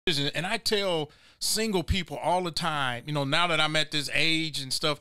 And I tell single people all the time, you know, now that I'm at this age and stuff,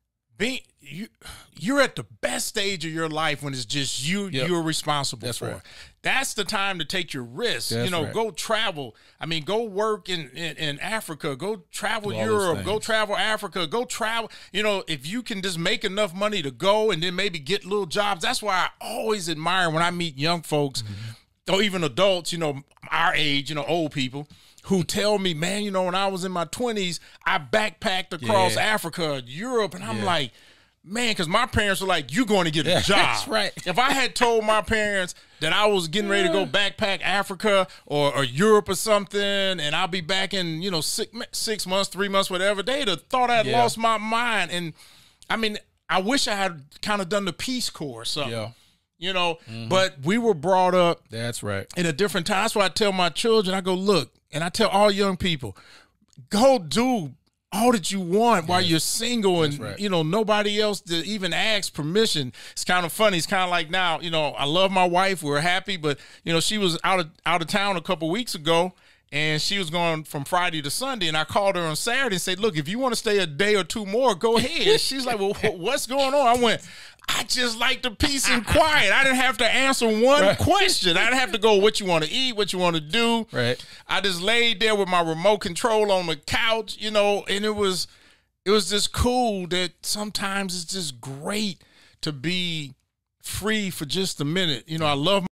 you're at the best stage of your life when it's just you. Yep. You're responsible That's for. right. That's the time to take your risks. That's you know, right. go travel. I mean, go work in Africa. Go travel Do all those Europe. Go things. travel Africa. Go travel. You know, if you can just make enough money to go and then maybe get little jobs. That's why I always admire when I meet young folks or even adults, you know, our age, you know, old people, who tell me, man, you know, when I was in my 20s, I backpacked across Africa, Europe, and I'm like, man, because my parents were like, you're going to get a job. That's right. If I had told my parents that I was getting ready to go backpack Africa or Europe or something, and I'll be back in, you know, 6 months, 3 months, whatever, they'd have thought I'd lost my mind. And, I mean, I wish I had kind of done the Peace Corps or something. Yeah. You know, but we were brought up That's right. in a different time. That's why I tell my children, I go, look, and I tell all young people, go do all that you want while you're single and, right. you know, nobody else to even ask permission. It's kind of funny. It's kind of like now, you know, I love my wife. We're happy, but, you know, she was out of town a couple weeks ago, and she was going from Friday to Sunday, and I called her on Saturday and said, look, if you want to stay a day or two more, go ahead. She's like, well, what's going on? I went, I just like the peace and quiet. I didn't have to answer one question. I didn't have to go, what you want to eat, what you want to do. Right. I just laid there with my remote control on the couch, you know, and it was just cool that sometimes it's just great to be free for just a minute. You know, I love